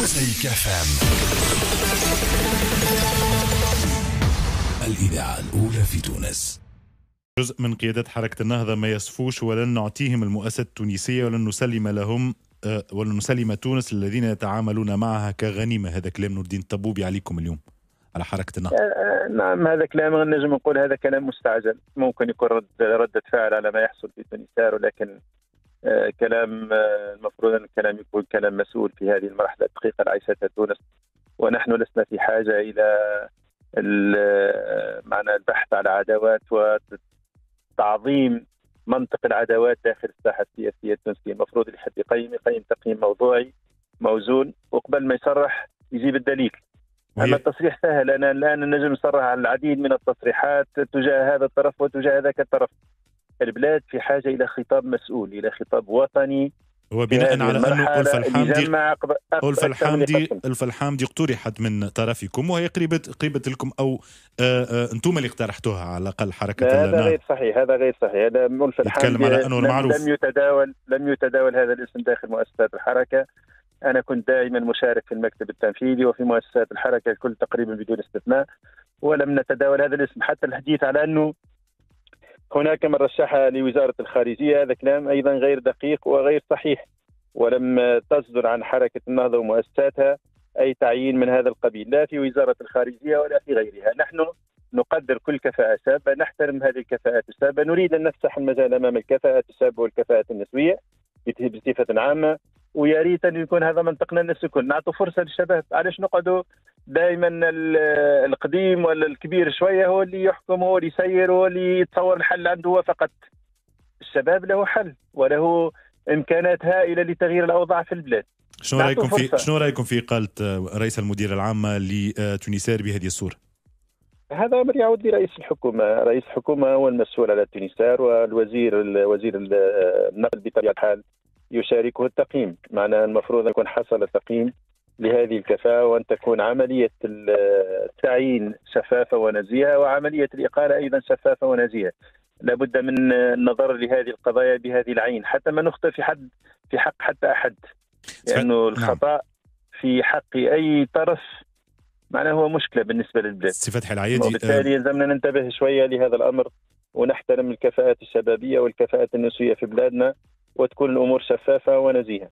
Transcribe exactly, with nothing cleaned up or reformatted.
مزيكا فام، الإذاعة الأولى في تونس. جزء من قيادة حركة النهضة ما يصفوش ولن نعطيهم المؤسسات التونسية ولن نسلم لهم ولن نسلم تونس الذين يتعاملون معها كغنيمة. هذا كلام نور الدين الطبوبي عليكم اليوم على حركة النهضة. نعم، هذا كلام نجم نقول هذا كلام مستعجل، ممكن يكون رد ردة فعل على ما يحصل في تونس، ولكن آه كلام آه المفروض أن الكلام يكون كلام مسؤول في هذه المرحلة الدقيقة اللي عيشتها تونس، ونحن لسنا في حاجة إلى معنى البحث على عداوات وتعظيم منطق العداوات داخل الساحة السياسية التونسية. المفروض اللي حد يقيم يقيم تقييم موضوعي موزون، وقبل ما يصرح يجيب الدليل. أما التصريح سهل، أنا الآن نجم نصرح على العديد من التصريحات تجاه هذا الطرف وتجاه ذاك الطرف. البلاد في حاجة إلى خطاب مسؤول، إلى خطاب وطني. وبناء على أنه ألف الحامدي ألف الحامدي ألف الحامدي اقترحت من طرفكم، وهي قريبة قريبة لكم، أو أنتم اللي اقترحتوها على الأقل حركة النهضة. هذا غير صحيح، هذا غير صحيح. هذا ألف الحامدي على أنه لم, لم يتداول لم يتداول هذا الاسم داخل مؤسسات الحركة. أنا كنت دائما مشارك في المكتب التنفيذي وفي مؤسسات الحركة الكل تقريبا بدون استثناء، ولم نتداول هذا الاسم. حتى الحديث على أنه هناك من رشحها لوزارة الخارجية، هذا كلام أيضا غير دقيق وغير صحيح، ولم تصدر عن حركة النهضة ومؤسساتها أي تعيين من هذا القبيل، لا في وزارة الخارجية ولا في غيرها. نحن نقدر كل كفاءة شابة، نحترم هذه الكفاءات الشابة، نريد أن نفتح المجال أمام الكفاءات الشابة والكفاءات النسوية بصفة عامة، ويا ريت أن يكون هذا منطقنا للسكون. نعطوا فرصة للشباب، علاش نقعدوا دائما القديم ولا الكبير شوية هو اللي يحكم، هو اللي يسير، هو اللي يتصور الحل عنده هو فقط. الشباب له حل وله إمكانات هائلة لتغيير الأوضاع في البلاد. شنو رأيكم في شنو رأيكم في إقالة رئيس المدير العامة لتونسير بهذه الصورة؟ هذا أمر يعود لرئيس الحكومة. رئيس الحكومة هو المسؤول على تونسير، والوزير وزير النقل بطبيعة الحال يشاركه التقييم. معناه المفروض أن يكون حصل تقييم لهذه الكفاءة، وأن تكون عملية التعيين شفافة ونزيهة، وعملية الإقالة أيضا شفافة ونزيهة. لابد من النظر لهذه القضايا بهذه العين حتى ما نخطئ في حد في حق حتى أحد، لأنه الخطأ في حق أي طرف معناه هو مشكلة بالنسبة للبلاد. سي فتحي العيادي، وبالتالي يلزمنا ننتبه شوية لهذا الأمر، ونحترم الكفاءات الشبابية والكفاءات النسوية في بلادنا، وتكون الأمور شفافة ونزيهة.